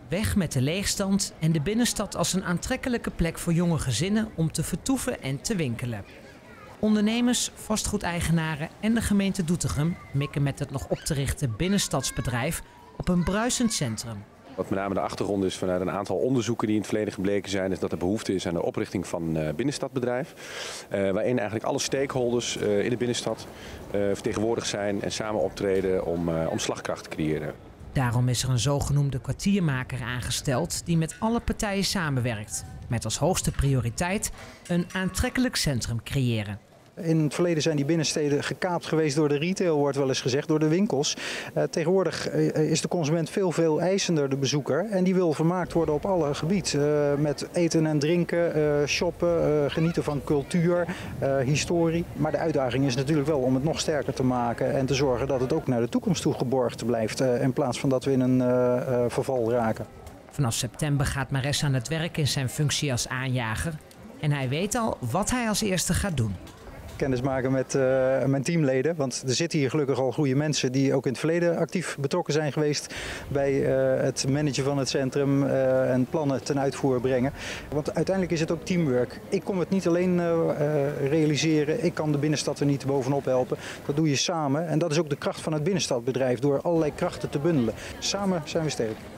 Weg met de leegstand en de binnenstad als een aantrekkelijke plek voor jonge gezinnen om te vertoeven en te winkelen. Ondernemers, vastgoedeigenaren en de gemeente Doetinchem mikken met het nog op te richten binnenstadsbedrijf op een bruisend centrum. Wat met name de achtergrond is vanuit een aantal onderzoeken die in het verleden gebleken zijn, is dat er behoefte is aan de oprichting van een binnenstadbedrijf. Waarin eigenlijk alle stakeholders in de binnenstad vertegenwoordigd zijn en samen optreden om slagkracht te creëren. Daarom is er een zogenoemde kwartiermaker aangesteld die met alle partijen samenwerkt. Met als hoogste prioriteit een aantrekkelijk centrum creëren. In het verleden zijn die binnensteden gekaapt geweest door de retail, wordt wel eens gezegd, door de winkels. Tegenwoordig is de consument veel eisender, de bezoeker. En die wil vermaakt worden op alle gebieden. Met eten en drinken, shoppen, genieten van cultuur, historie. Maar de uitdaging is natuurlijk wel om het nog sterker te maken en te zorgen dat het ook naar de toekomst toe geborgd blijft. In plaats van dat we in een verval raken. Vanaf september gaat Mares aan het werk in zijn functie als aanjager. En hij weet al wat hij als eerste gaat doen. Kennis maken met mijn teamleden. Want er zitten hier gelukkig al goede mensen die ook in het verleden actief betrokken zijn geweest bij het managen van het centrum en plannen ten uitvoer brengen. Want uiteindelijk is het ook teamwork. Ik kom het niet alleen realiseren. Ik kan de binnenstad er niet bovenop helpen. Dat doe je samen. En dat is ook de kracht van het binnenstadbedrijf, door allerlei krachten te bundelen. Samen zijn we sterk.